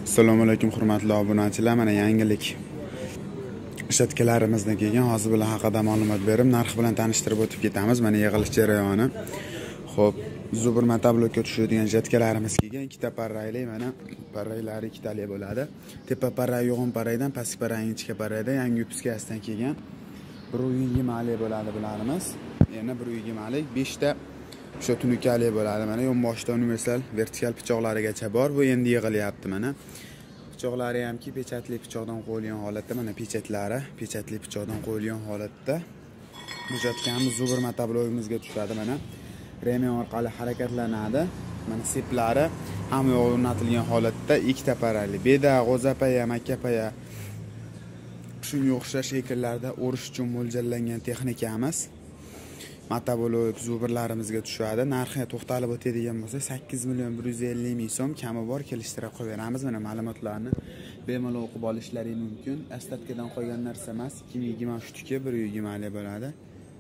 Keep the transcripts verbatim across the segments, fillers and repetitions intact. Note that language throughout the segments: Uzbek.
Assalomu alaykum hurmatli obunachilar. Mana yangilik ishlatkalarimizdan kelgan. Hozir bular haqida ma'lumot berib, narx bilan tanishtirib o'tib ketamiz. Mana yig'ilish jarayoni. Xo'p, zubur matablokka tushadigan ishatkalarimiz kelgan. Ikkita parrayli, mana parraylari ikkitali bo'ladi. Tepa parray yo'g'on parraydan, pastki parray ingichka parrayda yangi yupiskasidan kelgan. bir yuz yigirma bo'ladi bularimiz. Yana bir yuz yigirma besh ta o'sha tunukali bo'ladi. Mana yonboshda universal vertikal pichoqlarigacha bor. Bu endi yig'ilyapti mana. Pichoqlari hamki pechatli pichoqdan qo'yilgan holatda, mana pechatlari pechatli pichoqdan qo'yilgan holatda. Hujjatlarimiz zubur matablogimizga tushadi mana. Remen orqali harakatlanadi. Mana seplari hamma yo'q o'rnatilgan holatda ikkita parallel. Beda, g'o'zapaya, makkapaya shunga o'xshash shakllarda o'rish uchun mo'ljallangan texnikamiz. Matablok zuburlarimizga tushadi. Narxi to'xtalib o'tadigan bo'lsa sakkiz million bir yuz ellik ming so'm, kami bor kelishtirib qo'yamiz. Mana ma'lumotlarni bemalol o'qib olishlaring mumkin. Ostatkadan qolgan narsa emas. ikki ming yigirma uchga bir yuz yigirma bo'ladi.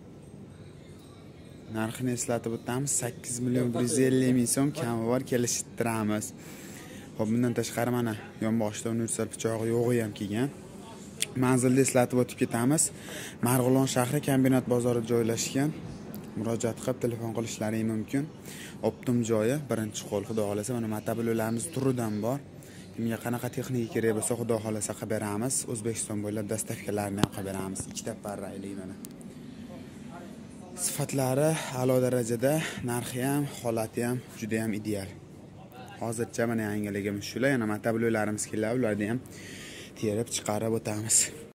Narxini eslatib o'tamiz. sakkiz million bir yuz ellik ming so'm, kami bor kelishtiramiz. Xo'p, bundan tashqari mana yonboshda universal pichog'i yo'g'i ham kelgan. Manzilni eslatib o'tib ketamiz. Marg'ilon shahri kombinat bozori joylashgan. Murojaat qilib telefon qilishlaring mumkin. Optim joyi, birinchi qo'l, xudo xolasa. Mana matabloklarimiz turidan bor. Kimga qanaqa texnika kerak bo'lsa, xudo xolasa qilib beramiz. O'zbekiston bo'ylab dastavkalarni ham qilib beramiz. Ikkita parrayli mana. Sifatlari a'lo darajada, narxi ham, holati ham juda ham ideal. Hozircha mana yangiligimiz shular. Yana matabloklarimiz keladi, ularni ham terib chiqarib o'tamiz.